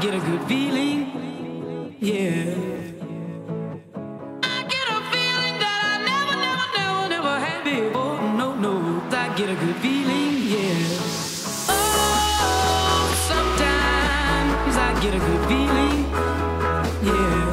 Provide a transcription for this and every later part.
get a good feeling, yeah. I get a feeling that I never had before. No, no, I get a good feeling, yeah. Oh, sometimes I get a good feeling, yeah.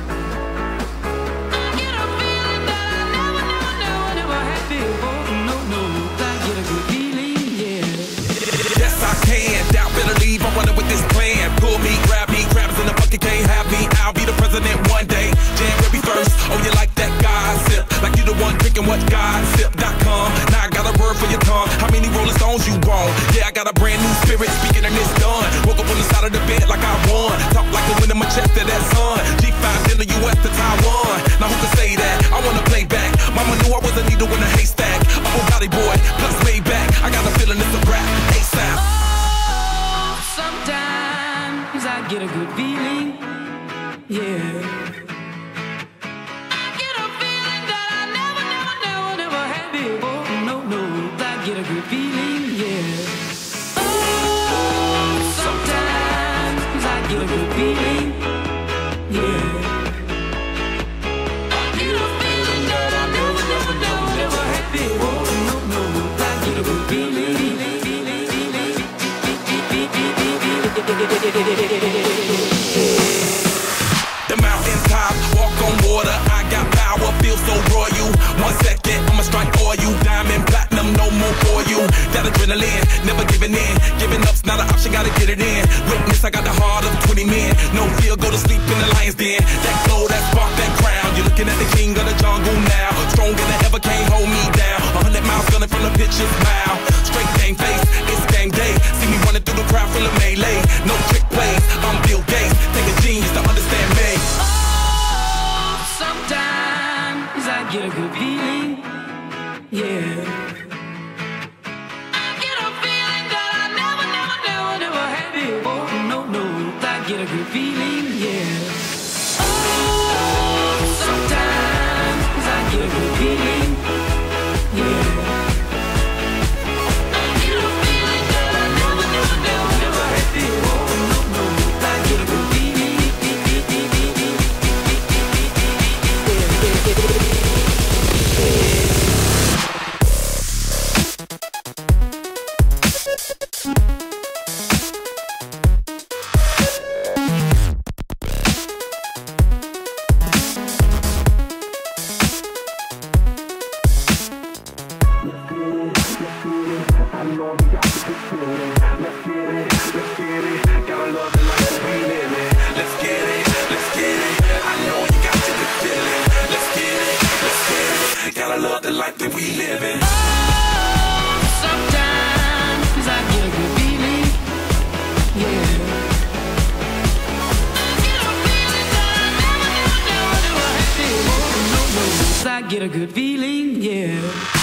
I get a feeling that I never had before. No, no, I get a good feeling, yeah. Yes, I can. Doubt, better leave. I'm running with this plan. Pull me, grab crabs in the bucket, can't have me. I'll be the president one day. January 1st. Oh, you like that gossip? Like you the one drinking what gossip.com. Now I got a word for your tongue. How many Rolling Stones you want? Yeah, I got a brand new spirit speaking and it's done. Woke up on the side of the bed like I won. Talk like the wind in my chest to that sun. G5 in the US to Taiwan. Now who can say that? I wanna play back. Mama knew I was a needle in a haystack. I'm a body boy, plus way back. I got a feeling it's a rap. ASAP. Oh, sometimes I get a good feeling, yeah. I get a feeling that I never had before. No, no, I get a good feeling, yeah. Oh, sometimes I get a good feeling, yeah. I get a feeling that I never had before. No, no, I get a good feeling. The mountaintop, walk on water. I got power, feel so royal. 1 second, I'ma strike for you. Diamond, platinum, no more for you. That adrenaline, never giving in. Giving up's not an option, gotta get it in. Witness, I got the heart of 20 men. No fear, go to sleep in the lion's den. That glow, that spark, that crown. You're looking at the king of the jungle now. Stronger than ever, can't hold me down. 100 miles gunning from the pitcher's mile. Straight game face, it's game day. See me running through the crowd full of melee. No trick plays, I'm Bill Gates. Take a genius to understand me. Oh, sometimes I get a good feeling, yeah. I get a feeling that I never had before. No, no, I get a good feeling, yeah. Oh, sometimes I get a good feeling, yeah. I get a feeling that I never had before. No, no, I get a good feeling. Love the life that we live in. Oh, sometimes I get a good feeling, yeah. I get a feeling that I never had before. No, no, I get a good feeling, yeah.